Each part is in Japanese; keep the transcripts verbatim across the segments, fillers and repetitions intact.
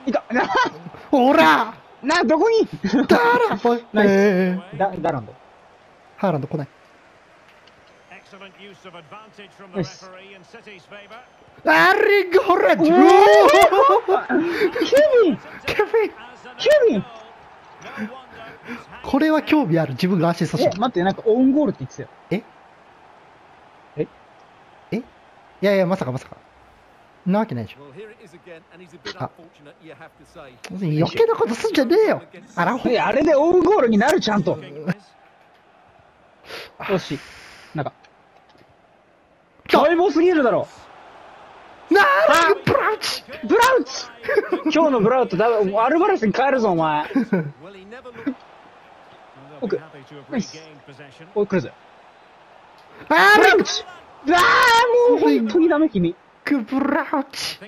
いた。 ほらな、どこにダーランナイスえーダ、ダランド。 ハーランド来ない。 よし。 アーリングホランド。 ケビンケビンケビンこれは興味ある。自分がアシストしえ、 た。 待って、なんかオウンゴールって言ってたよ。 えええいやいや、まさかまさか。なわけないでしょ。あ、余計なことすんじゃねえよ。あらほ。 え、あれでオウンゴールになる、ちゃんと。よし。なんか。細胞すぎるだろ。 なーにブラウチブラウチ今日のブラウト、だアルバレスに変えるぞ、お前。奥。ナイス。おい、来るぜ。 あブラーウチうわー、もう本当にダメ、君。 リングブラウチ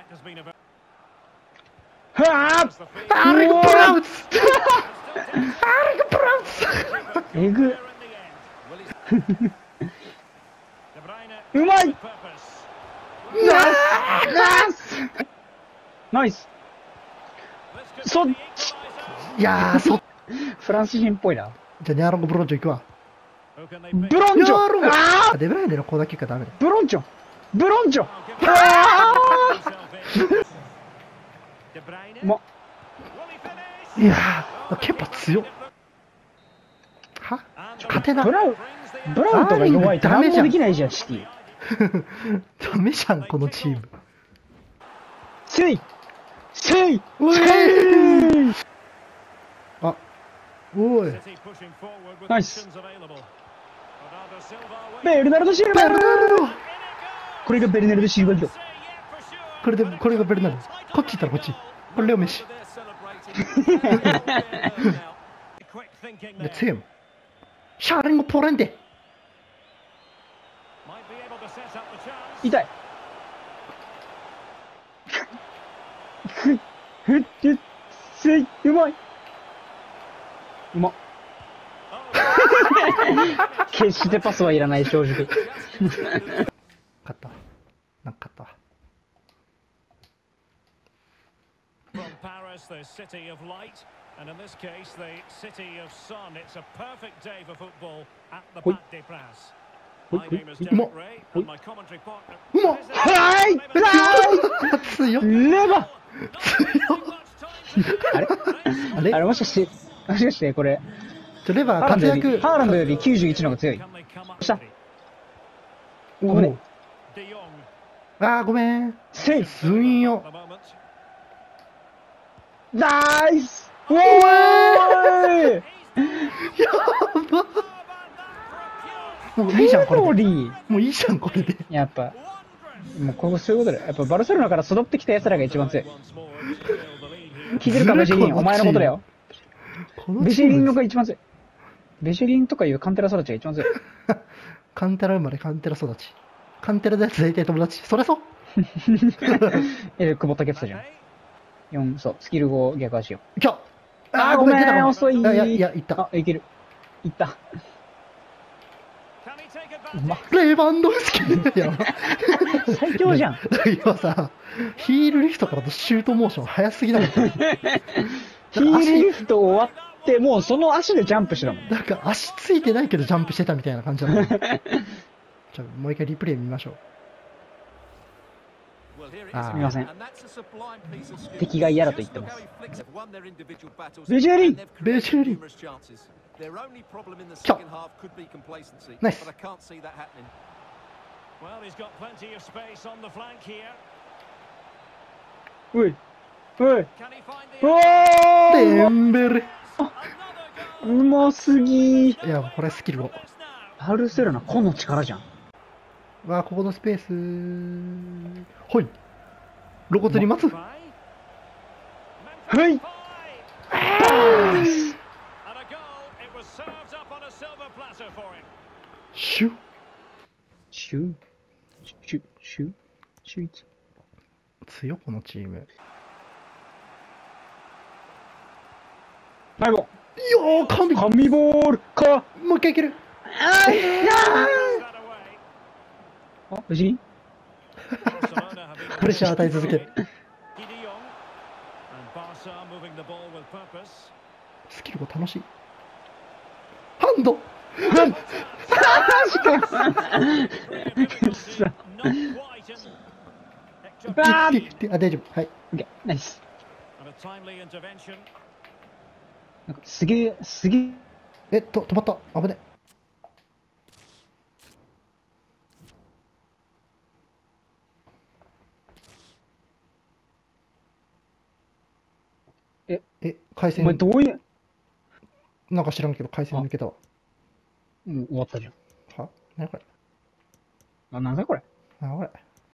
はぁアーリングブラウチアーリングブラウチえぐ。うまいナイスナイスそっちいやー、そフランス人っぽいな。 じゃあニャーロンゴブロンジョ行くわ。 ブロンジョニャーロンゴああデブライネのコーナーキックはダメだ。 ブロンジョブロンジョうまっ。 いやー、ケパ強っ。は勝てな。 ブラウブラウトが弱いと何もできないじゃん、シティ。 ダメじゃん、このチーム。 せいせいおいせいあ、おい。 ナイスベルナルド・シルバベルナルドこれがベルナルド・シルバだ。 これで、これがベルナルド。こっち行ったらこっち。これレオメッシ。で、強いもん。シャーリングポレンデ。 痛い。ふっふっふっせいうまいうまっ。決してパスはいらない、正直。 勝ったわ。なんか勝ったわ。 From Paris, the city of light, and in this case, the city of sun. It's a perfect day for football at the Parc des Princes. My name is Derek Ray, and my commentary partner. うまっはいは強っいレバあれあれあれもしかして、もしかしてこれ、 ちょレバーハーランドより、 活躍。 ハーランドよりきゅうじゅういちの方が強い。どうしたお危ねお。あー、ごめん。 せいすんよ。 ナイスおーいやば。もういいじゃん、これで。 ロリーもういいじゃん、これで。 やっぱ、もうここそういうことだよ。やっぱバルセロナから育ってきた奴らが一番強い。聞いてるか、ベジェリン。お前のことだよ。ベジェリンのが一番強い。ベジェリンとかいうカンテラ育ちが一番強い。 カンテラ生まれ、カンテラ育ち。カンテラのやつ大体友達。それそうえ、久保建英じゃん。よん、そう、スキルご逆足よ。 今日あー、ごめん、 出たかも遅い。 いやいや、いや、いった。 あ、いける。いった。うまっ。 レバンドフスキーやば。 最強じゃん。 今さ、ヒールリフトからのシュートモーション早すぎなかった。 ヒールリフト終わって、もうその足でジャンプしてたもん。 なんか足ついてないけどジャンプしてたみたいな感じだった。じゃあもう一回リプレイ見ましょう。あすみません。敵が嫌だと言ってます。ベジェリンベジェリンきょナイスおいおいおデーンベレうますぎー。 いや、これスキルを。 バルセロナ、個の力じゃん。 わあ、ここのスペース。ほい。露骨に待つ。 はいシュシュシュシュシュイチ。 強このチーム。 ナイボよー、神神ボールか。 もう一回いける。 あいやーあ、無事にプレッシャー与え続ける。 スキルが楽しい。ハンドあ、大丈夫。はい。 ナイス。なんかすげえ、すげえ。 えっと、止まった。危ね。 え、 え、回線。 お前どういう。 なんか知らんけど、回線抜けたわ。 うん、終わったじゃん。 は？何これ。 あ、なんだこれ。 あ、これ。